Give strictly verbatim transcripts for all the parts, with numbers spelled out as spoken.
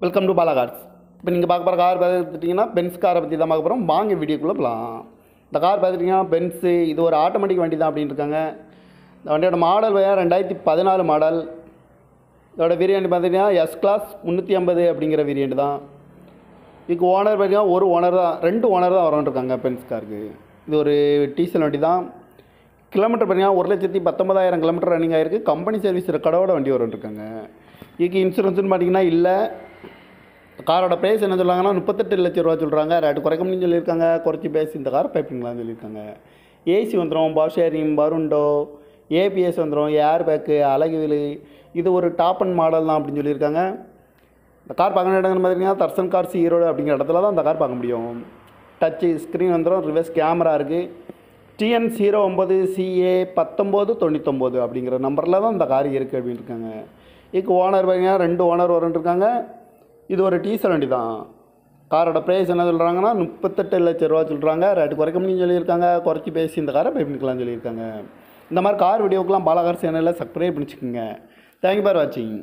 Welcome to Bala cars. இப்போ நீங்கள் பார்க்க போகிற கார் பார்த்துட்டிங்கன்னா பென்ஸ் காரை பற்றி தான் பார்க்க போகிறோம். வாங்க வீடியோக்குள்ளே போகலாம். இந்த கார் பார்த்துட்டிங்கன்னா பென்ஸு, இது ஒரு ஆட்டோமேட்டிக் வண்டி தான் அப்படின்னு இருக்காங்க. இந்த வண்டியோட மாடல் வேறு ரெண்டாயிரத்தி பதினாலு மாடல். இதோட வேரியண்ட் பார்த்திங்கன்னா எஸ் கிளாஸ் முந்நூற்றி ஐம்பது அப்படிங்கிற வேரியண்ட் தான். இதுக்கு ஓனர் பார்த்திங்கன்னா ஒரு ஓனர் தான், ரெண்டு ஓனர் தான் வரன்ட்ருக்காங்க பென்ஸ் காருக்கு. இது ஒரு டீசல் வண்டி தான். கிலோமீட்டர் பார்த்திங்கன்னா ஒரு லட்சத்தி பத்தொம்பதாயிரம் கிலோமீட்டர் ரன்னிங் ஆகிருக்கு. கம்பெனி சர்வீஸ் ரெக்கார்டோட வண்டி வரன்ட்ருக்காங்க. இதுக்கு இன்சூரன்ஸ்னு பார்த்திங்கன்னா இல்லை. காரோட ப்ரைஸ் என்ன சொல்கிறாங்கன்னா முப்பத்தெட்டு லட்சம் ரூபா சொல்கிறாங்க. ரேட்டு குறைக்கணும்னு சொல்லியிருக்காங்க. குறைச்சி பேசி இந்த கார் பைப்பிங்களான்னு சொல்லியிருக்காங்க. ஏசி வந்துடும், பவர் ஷேரிங், பருண்டோ, ஏபிஎஸ் வந்துடும், ஏர் பேக்கு, அழகு வீலு. இது ஒரு டாப் அண்ட் மாடல் தான் அப்படின்னு சொல்லியிருக்காங்க. இந்த கார் பார்க்கணும் இடங்கன்னு பார்த்தீங்கன்னா தர்சன் கார்ஸ் ஈரோடு அப்படிங்கிற இடத்துல தான் இந்த கார் பார்க்க முடியும். டச்சு ஸ்க்ரீன் வந்துடும், ரிவர்ஸ் கேமரா இருக்குது. டிஎன் ஜீரோ ஒம்பது சிஏ பத்தொம்போது தொண்ணூத்தொம்பது அப்படிங்கிற நம்பரில் தான் இந்த கார் இருக்குது அப்படின்னு இருக்காங்க. இதுக்கு ஓனர் பார்த்தீங்கன்னா ரெண்டு ஓனர் வரன்ட்ருக்காங்க. இது ஒரு டீசல் வண்டி தான். காரோட ப்ரைஸ் என்ன சொல்கிறாங்கன்னா முப்பத்தெட்டு லட்சம் ரூபா சொல்கிறாங்க. ரேட்டு குறைக்கணும்னு சொல்லியிருக்காங்க. குறைச்சி பேசி இந்த காரை பைப்பிக்கலாம்னு சொல்லியிருக்காங்க. இந்த மாதிரி கார் வீடியோக்கெலாம் பாலா கார் சேனலில் சப்ஸ்கிரைப் பண்ணிச்சுக்கோங்க. தேங்க்யூ ஃபார் வாட்சிங்.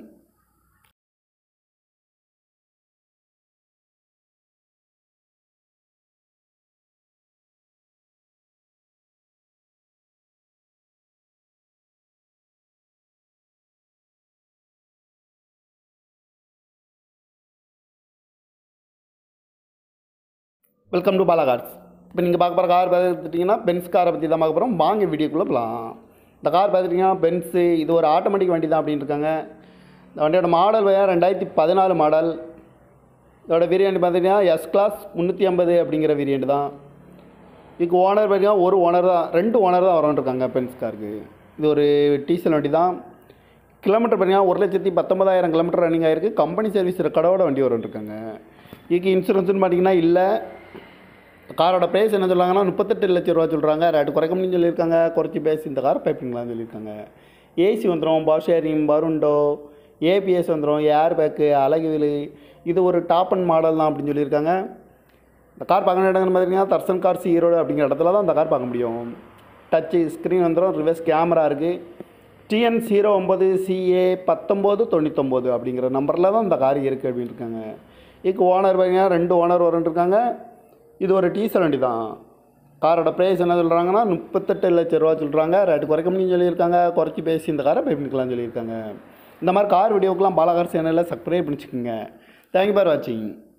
Welcome to Bala cars. இப்போ நீங்கள் பார்க்க போகிற கார் பார்த்துட்டிங்கன்னா பென்ஸ் காரை பற்றி தான் பார்க்க போகிறோம். வாங்க வீடியோக்குள்ளே போகலாம். இந்த கார் பார்த்துட்டிங்கன்னா பென்ஸு, இது ஒரு ஆட்டோமேட்டிக் வண்டி தான் அப்படின்னு இருக்காங்க. இந்த வண்டியோட மாடல் வேறு ரெண்டாயிரத்தி பதினாலு மாடல். இதோட வேரியண்ட் பார்த்திங்கன்னா எஸ் கிளாஸ் முந்நூற்றி ஐம்பது அப்படிங்கிற வேரியண்ட் தான். இதுக்கு ஓனர் பார்த்திங்கன்னா ஒரு ஓனர் தான், ரெண்டு ஓனர் தான் வரன்ட்ருக்காங்க பென்ஸ் காருக்கு. இது ஒரு டீசல் வண்டி தான். கிலோமீட்டர் பார்த்திங்கன்னா ஒரு லட்சத்தி பத்தொம்பதாயிரம் கிலோமீட்டர் ரன்னிங் ஆகிருக்கு. கம்பெனி சர்வீஸ் ரெக்கார்டோட வண்டி வரன்ட்ருக்காங்க. இதுக்கு இன்சூரன்ஸ்னு பார்த்திங்கன்னா இல்லை. காரோட ப்ரைஸ் என்ன சொல்கிறாங்கன்னா முப்பத்தெட்டு லட்சம் ரூபா சொல்கிறாங்க. ரேட்டு குறைக்கணும்னு சொல்லியிருக்காங்க. குறைச்சி பேசி இந்த கார் பைப்பிங்களான்னு சொல்லியிருக்காங்க. ஏசி வந்துடும், பவர் ஷேரிங், பருண்டோ, ஏபிஎஸ் வந்துடும், ஏர் பேக்கு, அழகு வீலு. இது ஒரு டாப் அண்ட் மாடல் தான் அப்படின்னு சொல்லியிருக்காங்க. இந்த கார் பார்க்கணும் இடங்கன்னு பார்த்தீங்கன்னா தர்சன் கார்ஸ் ஈரோடு அப்படிங்கிற இடத்துல தான் இந்த கார் பார்க்க முடியும். டச்சு ஸ்க்ரீன் வந்துடும், ரிவர்ஸ் கேமரா இருக்குது. டிஎன் ஜீரோ ஒம்பது சிஏ பத்தொம்போது தொண்ணூத்தொம்பது அப்படிங்கிற நம்பரில் தான் இந்த கார் இருக்குது அப்படின்னு இருக்காங்க. இதுக்கு ஓனர் பார்த்தீங்கன்னா ரெண்டு ஓனர் வரன்ட்ருக்காங்க. இது ஒரு டீசல் வண்டி தான். காரோட ப்ரைஸ் என்ன சொல்கிறாங்கன்னா முப்பத்தெட்டு லட்சம் ரூபா சொல்கிறாங்க. ரேட்டு குறைக்கணும்னு சொல்லியிருக்காங்க. குறைச்சி பேசி இந்த காரை பைப்பிக்கலாம்னு சொல்லியிருக்காங்க. இந்த மாதிரி கார் வீடியோக்கெலாம் பாலா கார் சேனலில் சப்ஸ்கிரைப் பண்ணிச்சுக்கோங்க. தேங்க்யூ ஃபார் வாட்சிங்.